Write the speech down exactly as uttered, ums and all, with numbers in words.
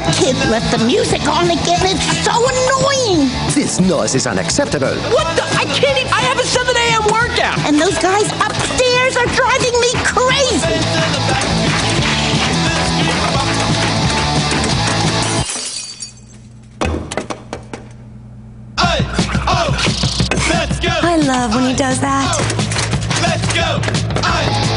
kid left the music on again. It's so annoying. This noise is unacceptable. What the? I can't even. I have a seven a m workout. And those guys upstairs are driving me crazy. I love when he does that. Let's go!